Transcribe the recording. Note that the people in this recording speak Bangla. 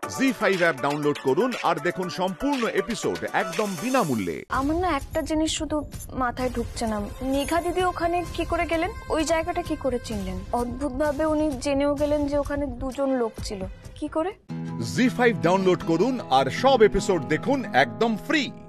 Zee5 অ্যাপ ডাউনলোড করুন আর দেখুন সম্পূর্ণ এপিসোড একদম বিনামূল্যে। আমার না একটা জিনিস শুধু মাথায় ঢুকছে না, নিঘা দিদি ওখানে কি করে গেলেন, ওই জায়গাটা কি করে চিনলেন? অদ্ভুতভাবে উনি জেনেও গেলেন যে ওখানে দুজন লোক ছিল, কি করে? Zee5 ডাউনলোড করুন আর সব এপিসোড দেখুন একদম ফ্রি।